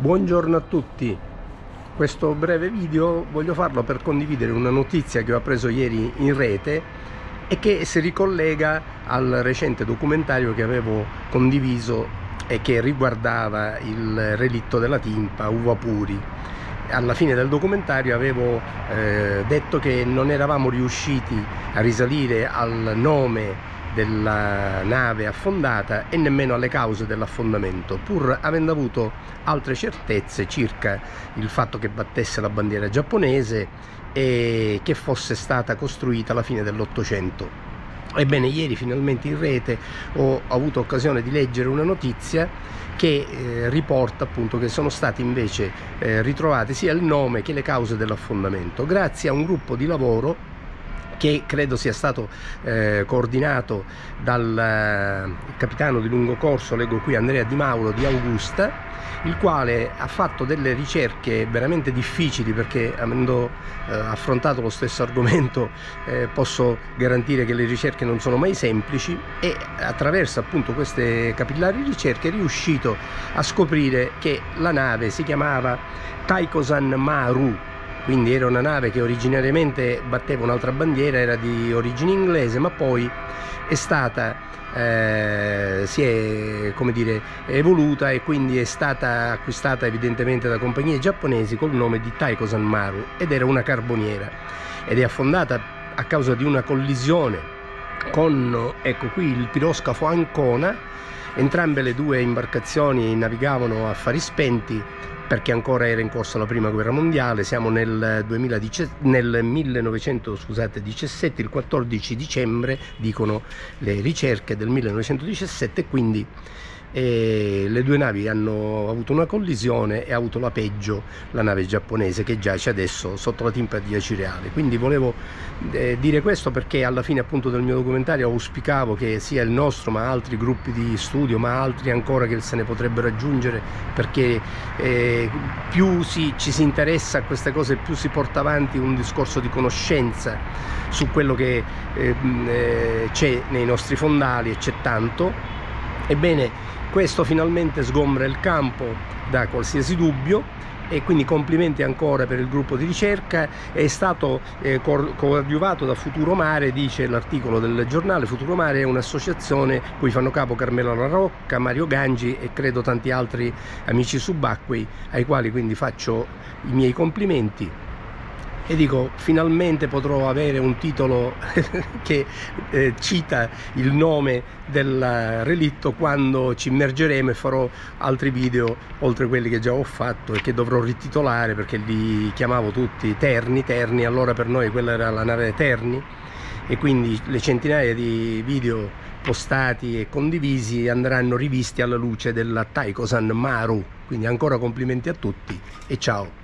Buongiorno a tutti. Questo breve video voglio farlo per condividere una notizia che ho appreso ieri in rete e che si ricollega al recente documentario che avevo condiviso e che riguardava il relitto della Timpa Uva Puri. Alla fine del documentario avevo detto che non eravamo riusciti a risalire al nome della nave affondata e nemmeno alle cause dell'affondamento, pur avendo avuto altre certezze circa il fatto che battesse la bandiera giapponese e che fosse stata costruita alla fine dell'Ottocento. Ebbene, ieri finalmente in rete ho avuto occasione di leggere una notizia che riporta appunto che sono stati invece ritrovati sia il nome che le cause dell'affondamento grazie a un gruppo di lavoro che credo sia stato coordinato dal capitano di lungo corso, leggo qui Andrea Di Mauro di Augusta, il quale ha fatto delle ricerche veramente difficili, perché avendo affrontato lo stesso argomento posso garantire che le ricerche non sono mai semplici, e attraverso appunto queste capillari ricerche è riuscito a scoprire che la nave si chiamava Taikosan Maru. Quindi era una nave che originariamente batteva un'altra bandiera, era di origine inglese, ma poi è stata, si è, come dire, evoluta e quindi è stata acquistata evidentemente da compagnie giapponesi col nome di Taikosan Maru, ed era una carboniera ed è affondata a causa di una collisione con, ecco qui, il piroscafo Ancona. Entrambe le due imbarcazioni navigavano a fari spenti perché ancora era in corso la prima guerra mondiale. Siamo nel 1917, il 14 dicembre, dicono le ricerche del 1917, quindi le due navi hanno avuto una collisione e ha avuto la peggio la nave giapponese, che giace adesso sotto la Timpa di Acireale. Quindi volevo dire questo perché alla fine appunto del mio documentario auspicavo che sia il nostro, ma altri gruppi di studio, ma altri ancora che se ne potrebbero aggiungere, perché più ci si interessa a queste cose, più si porta avanti un discorso di conoscenza su quello che c'è nei nostri fondali, e c'è tanto. Ebbene, questo finalmente sgombra il campo da qualsiasi dubbio, e quindi complimenti ancora per il gruppo di ricerca. È stato coadiuvato da Futuro Mare, dice l'articolo del giornale. Futuro Mare è un'associazione cui fanno capo Carmelo La Rocca, Mario Gangi e credo tanti altri amici subacquei, ai quali quindi faccio i miei complimenti. E dico, finalmente potrò avere un titolo che cita il nome del relitto quando ci immergeremo, e farò altri video oltre quelli che già ho fatto e che dovrò rititolare, perché li chiamavo tutti Terni, allora per noi quella era la nave Terni, e quindi le centinaia di video postati e condivisi andranno rivisti alla luce della Taikosan Maru. Quindi ancora complimenti a tutti e ciao!